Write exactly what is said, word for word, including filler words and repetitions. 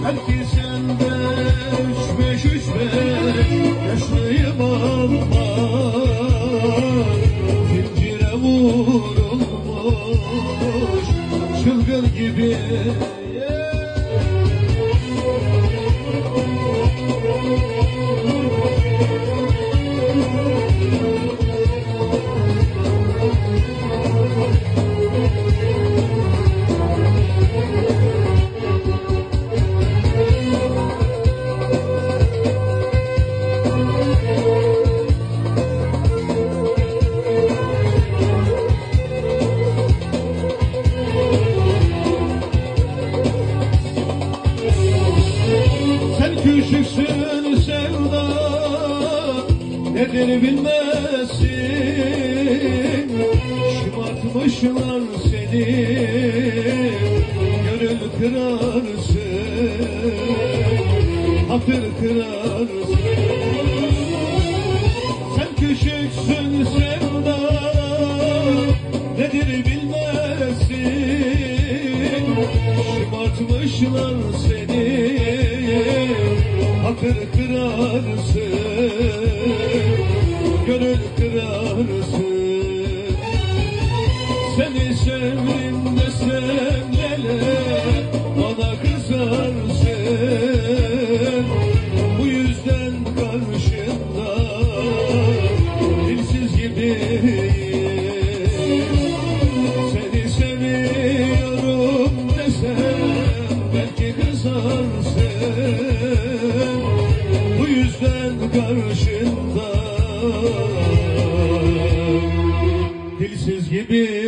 Herkesen beş beş üç beş yaşlıyım ama zincire vurulmuş çılgın gibi. Küçüksün sevda nedir bilmezsin, şımartmışlar seni, gönül kırarsın, hatır kırarsın. Sen küçüksün sevda nedir bilmezsin, şımartmışlar seni, hatır kırarsın, gönül kırarsın. Seni sevdim desem neler bana kızarsın. Bu yüzden karşında dilsiz gibiyim. Seni seviyorum desem belki kızarsın. Bu yüzden karşında dilsiz gibi.